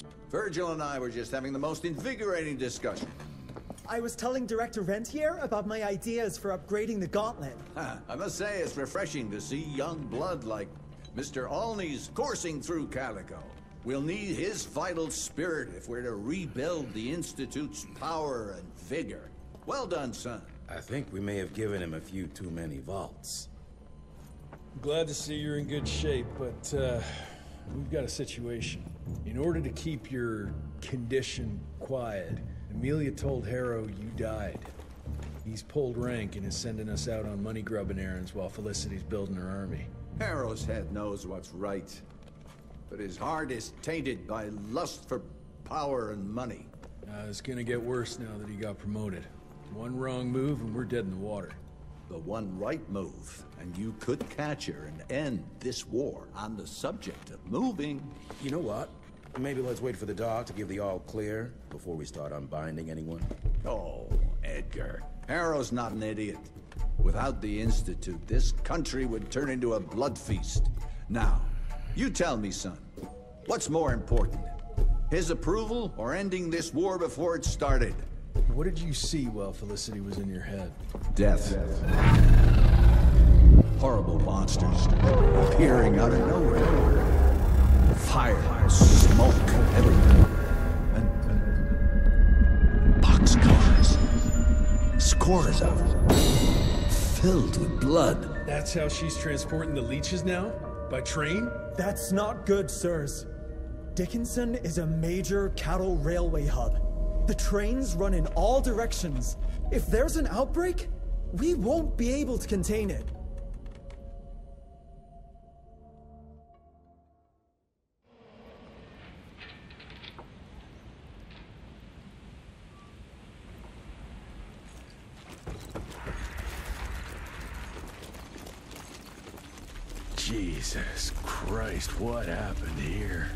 Virgil and I were just having the most invigorating discussion. I was telling Director Rentier about my ideas for upgrading the gauntlet. I must say it's refreshing to see young blood like Mr. Olney's coursing through Calico. We'll need his vital spirit if we're to rebuild the Institute's power and vigor. Well done, son. I think we may have given him a few too many vaults. Glad to see you're in good shape, but we've got a situation. In order to keep your condition quiet, Amelia told Harrow you died. He's pulled rank and is sending us out on money-grubbing errands while Felicity's building her army. Harrow's head knows what's right, but his heart is tainted by lust for power and money. It's gonna get worse now that he got promoted. One wrong move and we're dead in the water. The one right move, and you could catch her and end this war. On the subject of moving... You know what? Maybe let's wait for the dog to give the all clear before we start unbinding anyone. Oh, Edgar. Harrow's not an idiot. Without the Institute, this country would turn into a blood feast. Now, you tell me, son, what's more important? His approval or ending this war before it started? What did you see while Felicity was in your head? Death. Horrible monsters appearing out of nowhere. Fire, smoke, everything. And boxcars. Scores of them. Filled with blood. That's how she's transporting the leeches now? By train? That's not good, sirs. Dickinson is a major cattle railway hub. The trains run in all directions. If there's an outbreak, we won't be able to contain it. Jesus Christ, what happened here?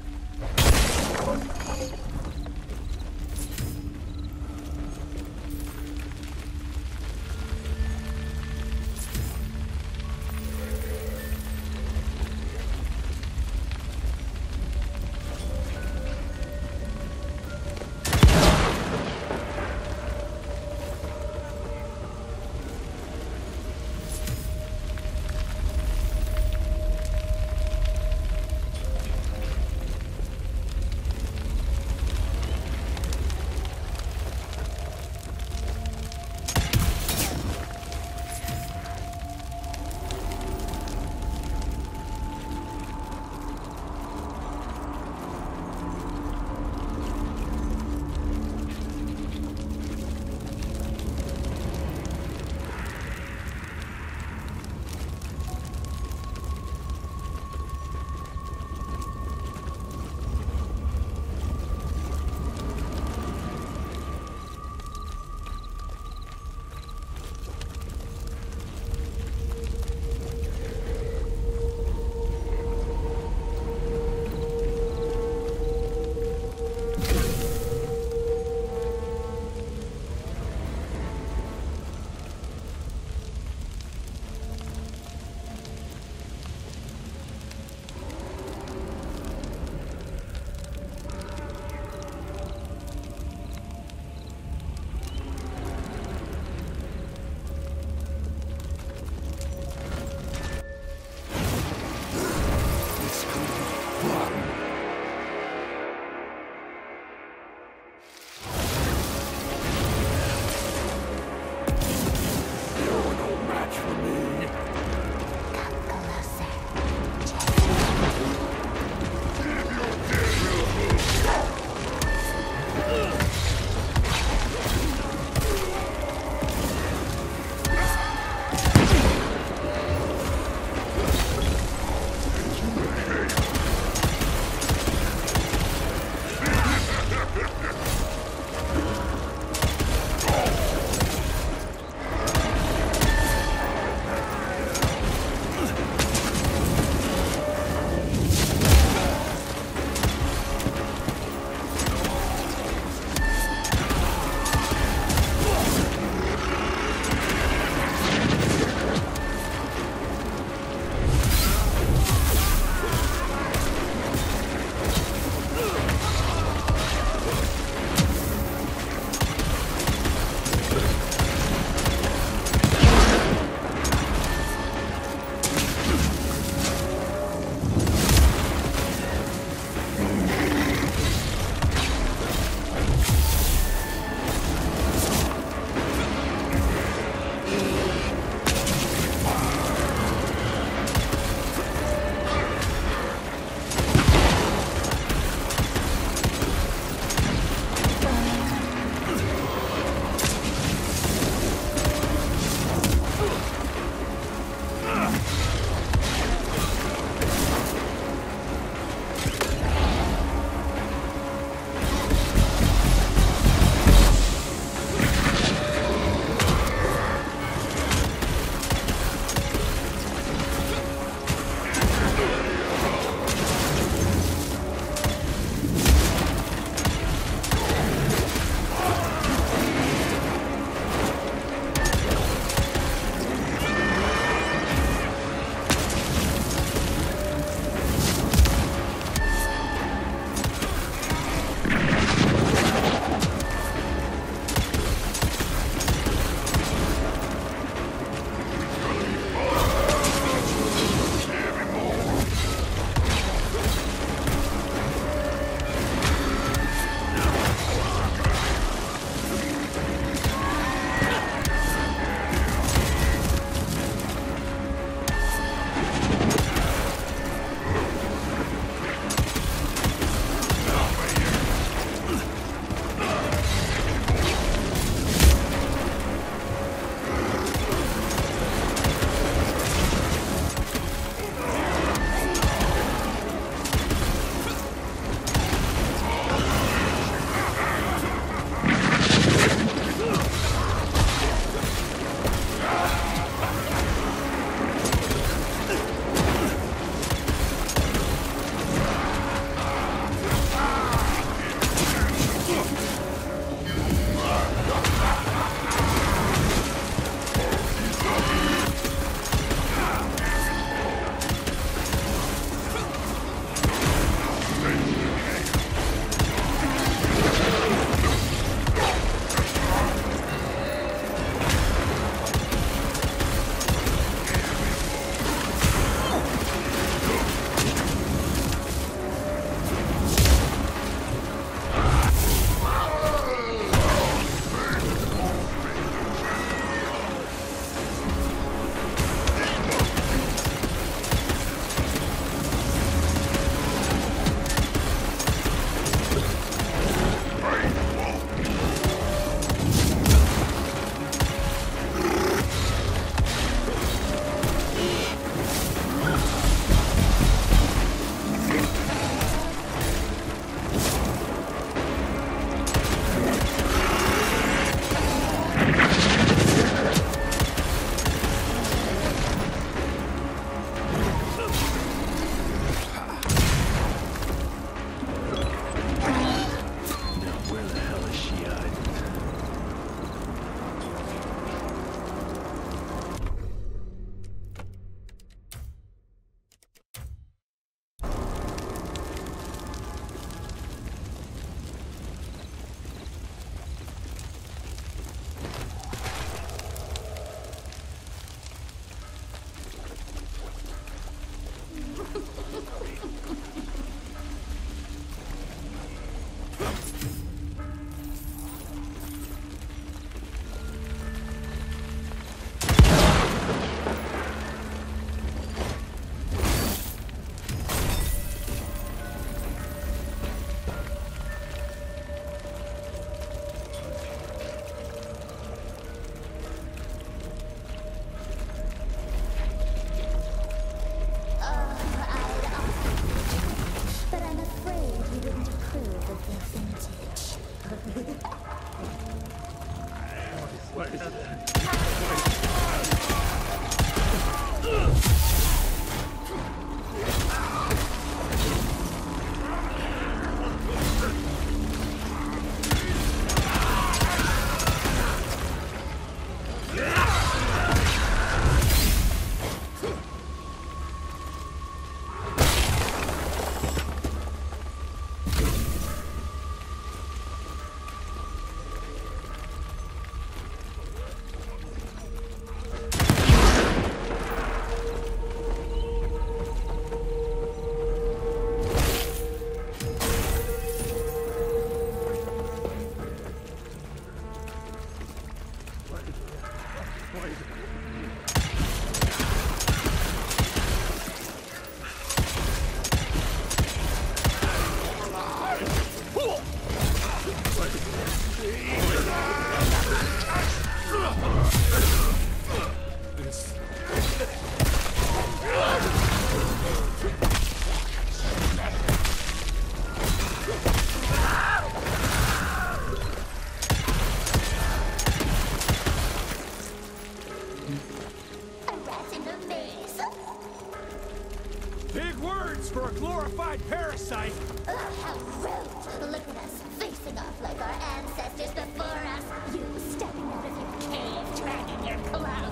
For a glorified parasite! Ugh, how rude! Look at us, facing off like our ancestors before us. You stepping out of your cave, dragging your club.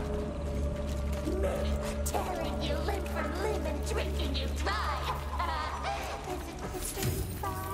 Me, tearing you limb from limb and drinking you dry. Isn't history fine?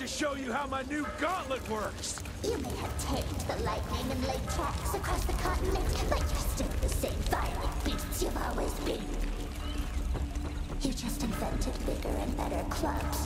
to show you how my new gauntlet works. You may have tamed the lightning and laid tracks across the continent, but you're still the same violent beasts you've always been. You just invented bigger and better clubs.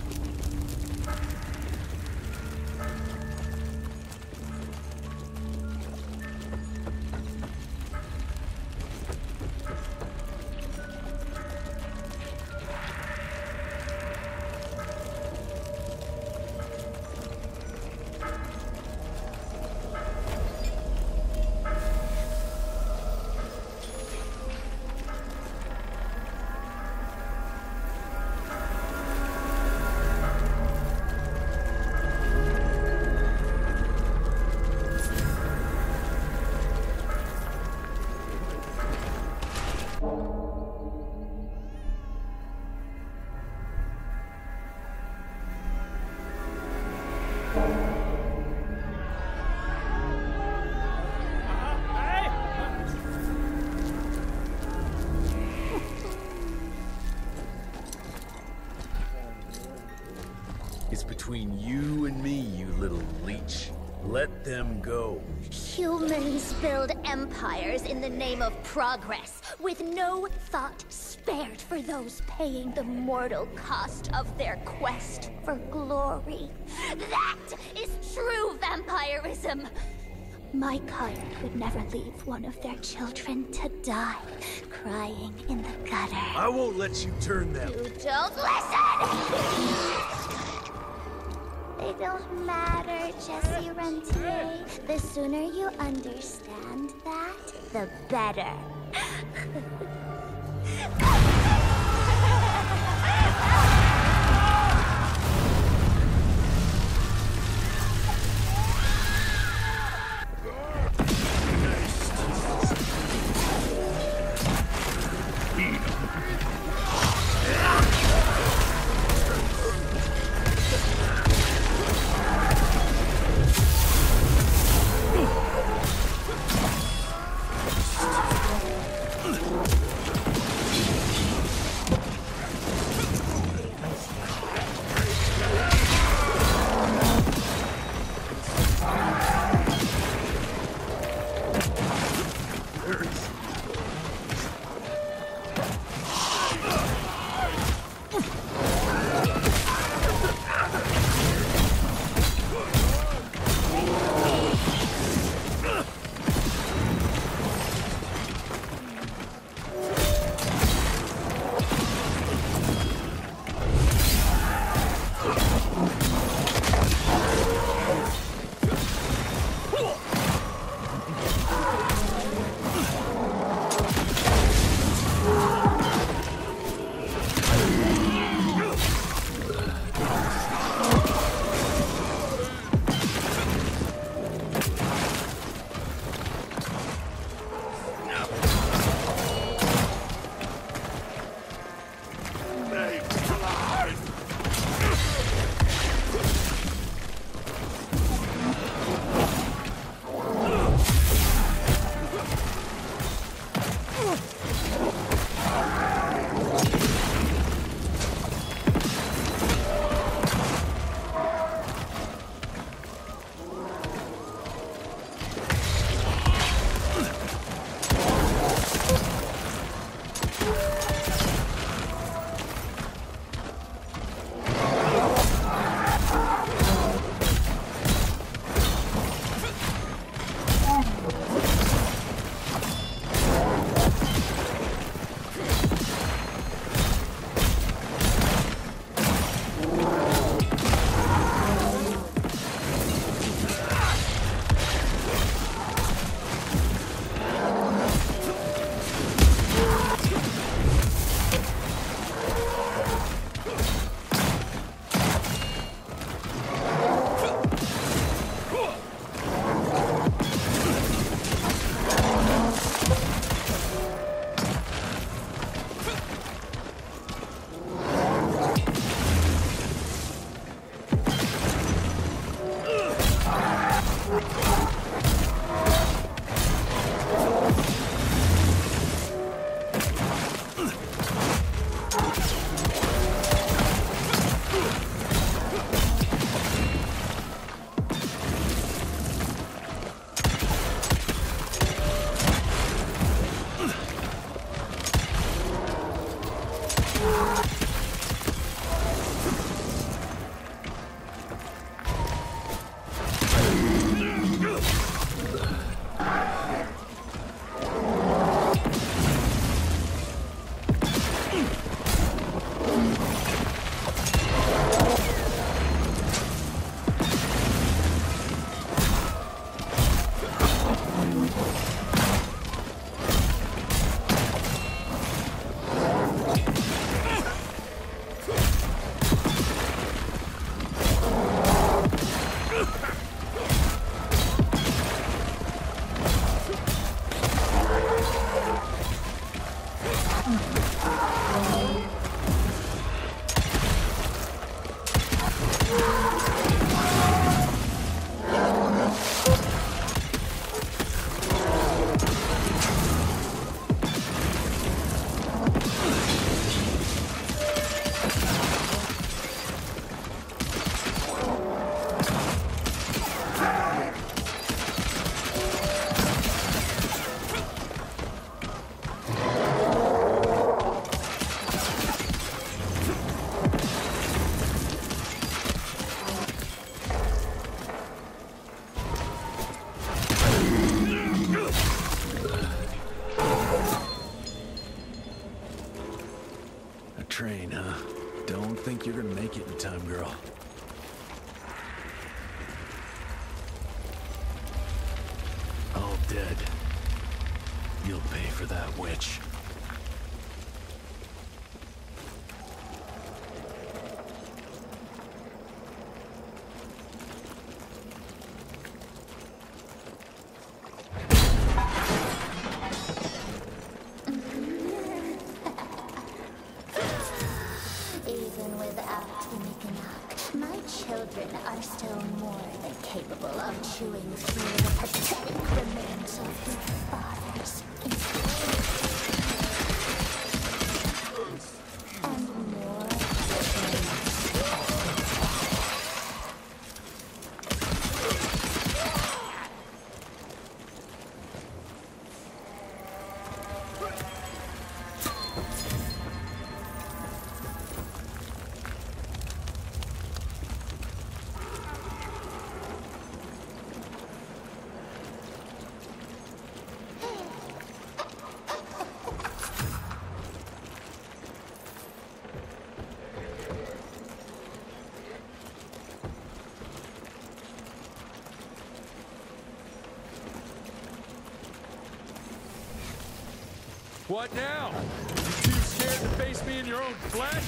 It's between you and me, you little leech. Let them go. Humans build empires in the name of progress, with no thought spared for those paying the mortal cost of their quest for glory. That is true vampirism! My kind would never leave one of their children to die, crying in the gutter. I won't let you turn them. You don't listen! They don't matter, Jesse Rentier. The sooner you understand that, the better. girl. All dead. You'll pay for that, witch. Even without Mikanak, my children are still more than capable of chewing through the pathetic remains of their fathers. And more. What now? You too scared to face me in your own flesh?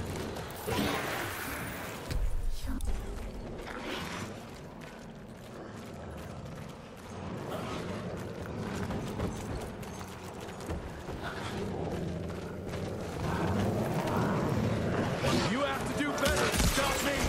You have to do better to stop me!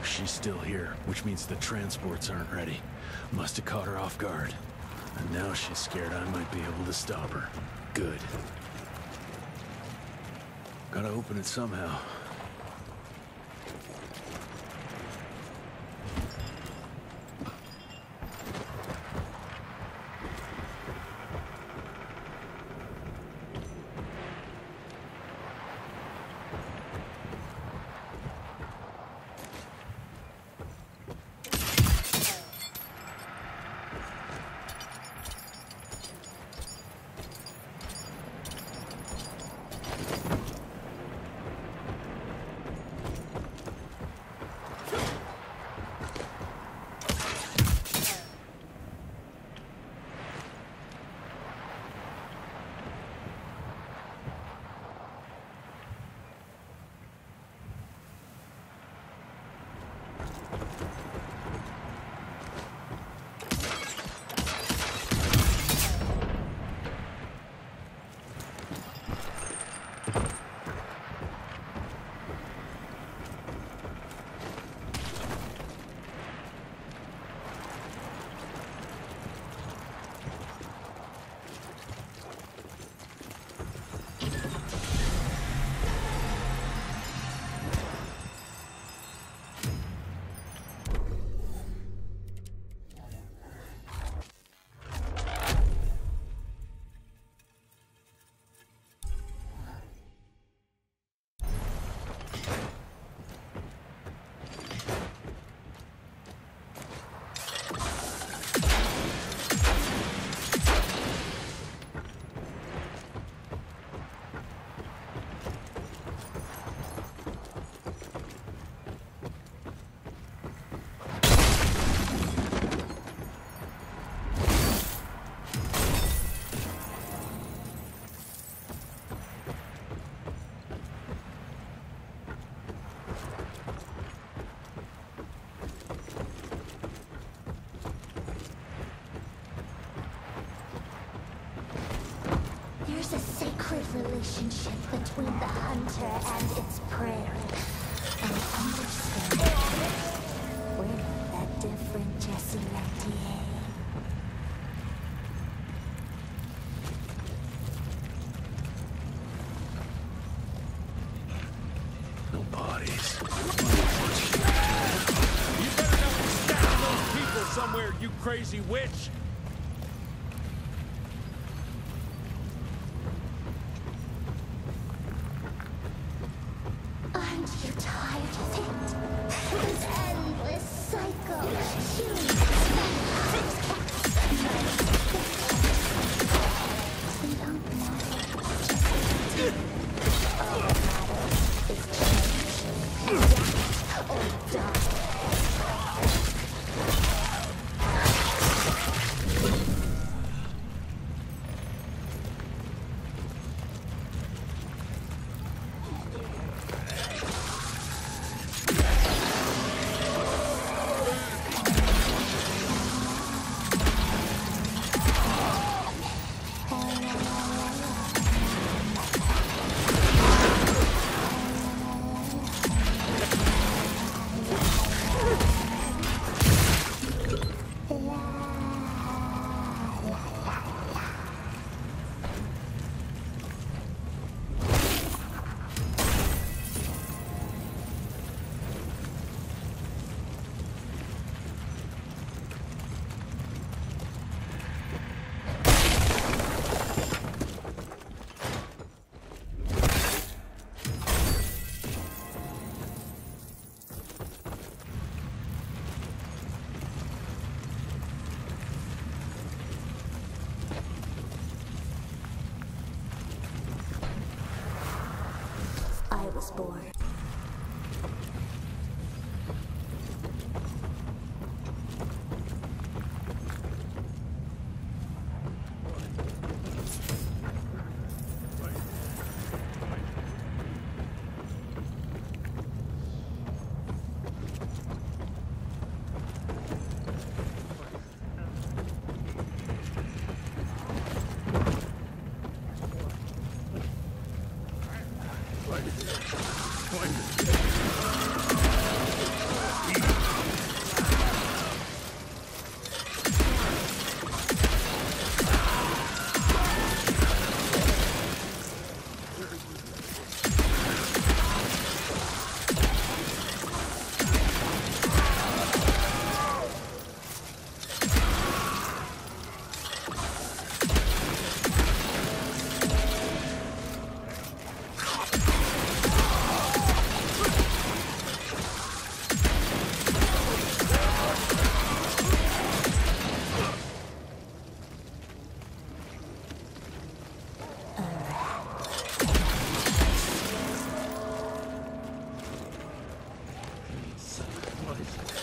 She's still here, which means the transports aren't ready. Must have caught her off guard. And now she's scared I might be able to stop her. Good. Gotta open it somehow. There's a sacred relationship between the hunter and its prey. And understand we're not that different, Jesse Lantier. No bodies. You better not be stabbing those people somewhere, you crazy witch! Aren't you tired of it? This endless cycle. Humans, we don't matter. All that matters is change. Adapt or die. I was born.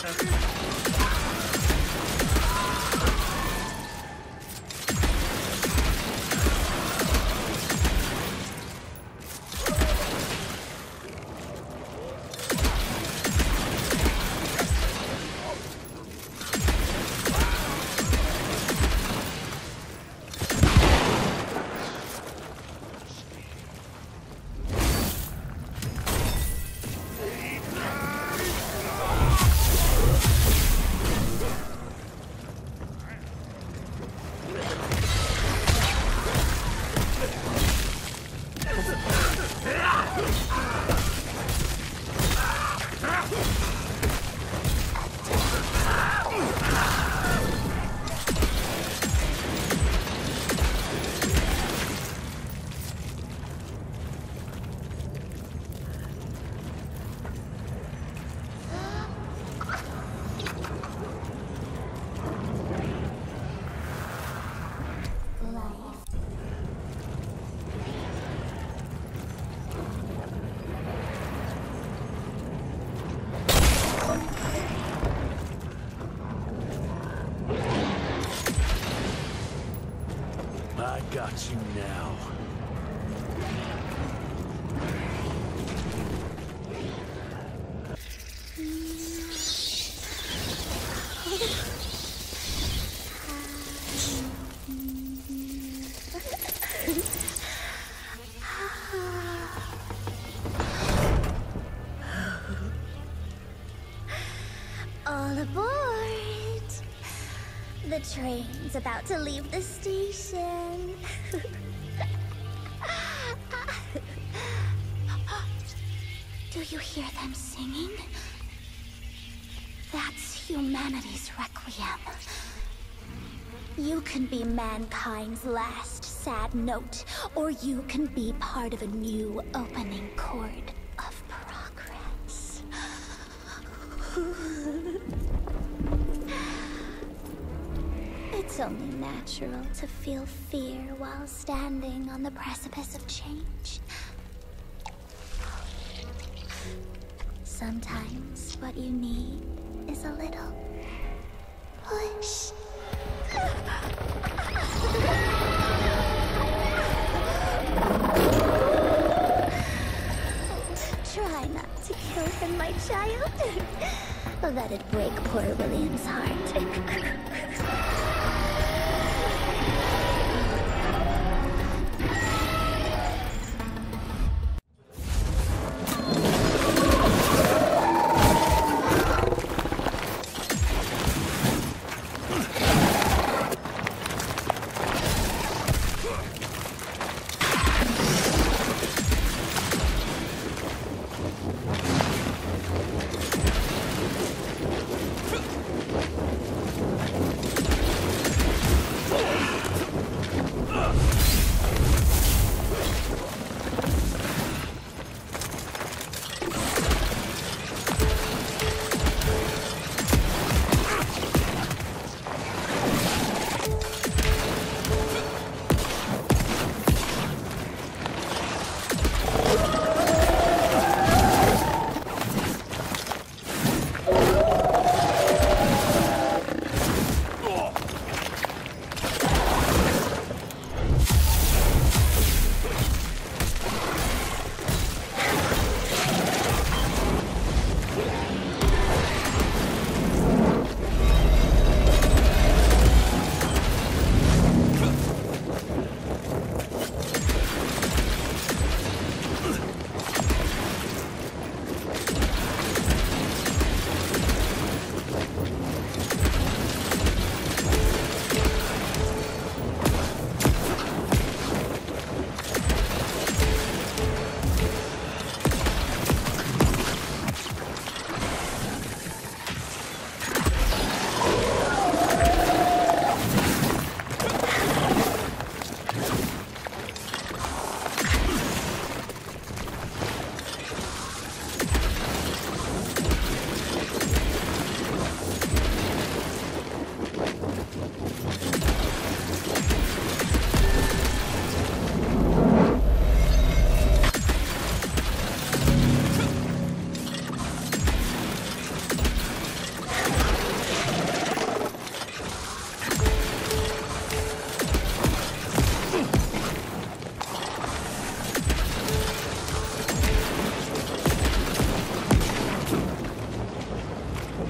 I got you now. All aboard! The train's about to leave the station. Do you hear them singing? That's humanity's requiem. You can be mankind's last sad note, or you can be part of a new opening chord of progress. It's only natural to feel fear while standing on the precipice of change. Sometimes what you need is a little push. Try not to kill him, my child. That'd break poor William's heart.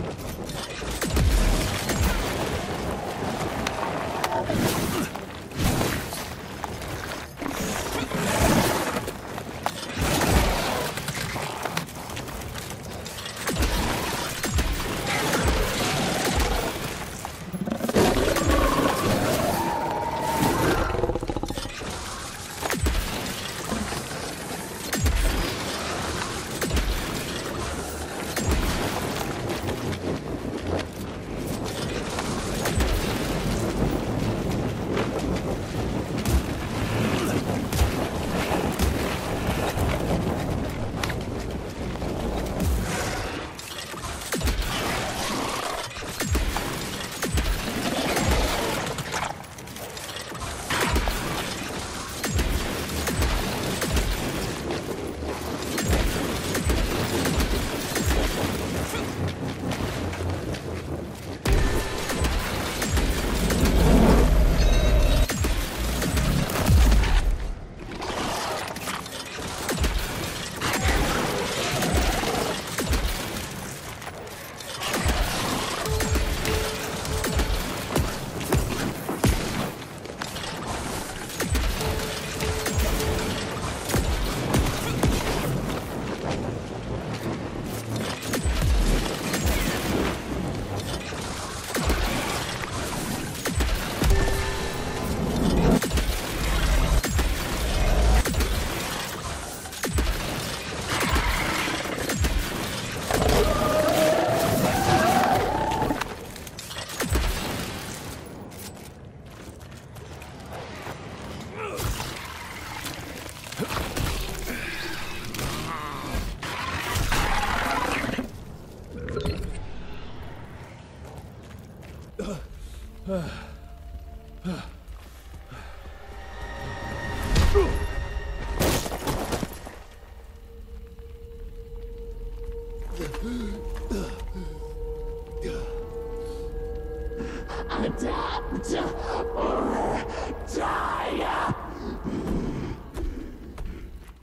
Adapt!